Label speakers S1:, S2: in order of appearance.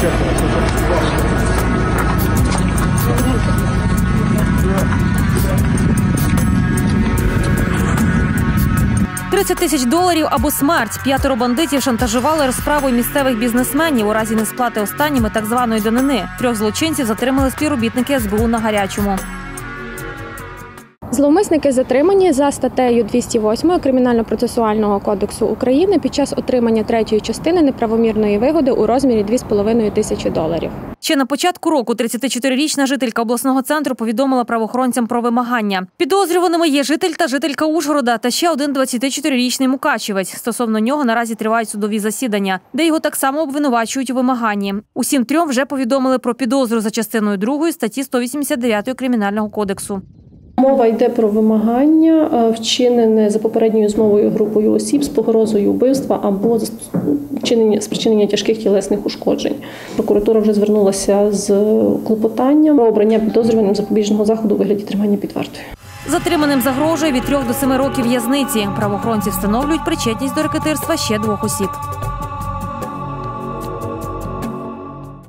S1: $30 тисяч або смерть. 5 бандитів шантажували розправою місцевих бізнесменів у разі несплати останніми так званої данини. 3 злочинців затримали співробітники СБУ на гарячому.
S2: Зловмисники затримані за статтею 208 Кримінально-процесуального кодексу України під час отримання 3-ї частини неправомірної вигоди у розмірі $2,5 тисячі.
S1: Ще на початку року 34-річна жителька обласного центру повідомила правоохоронцям про вимагання. Підозрюваними є житель та жителька Ужгорода та ще один 24-річний мукачівець. Стосовно нього наразі тривають судові засідання, де його так само обвинувачують у вимаганні. Усім 3 вже повідомили про підозру за частиною 2 статті 189 Кримінального кодексу.
S3: Мова йде про вимагання, вчинене за попередньою змовою групою осіб з погрозою вбивства або спричинення тяжких тілесних ушкоджень. Прокуратура вже звернулася з клопотанням про обрання підозрюваним запобіжного заходу у вигляді тримання під вартою.
S1: Затриманим загрожує від 3 до 7 років в'язниці. Правоохоронці встановлюють причетність до рекетирства ще 2 осіб.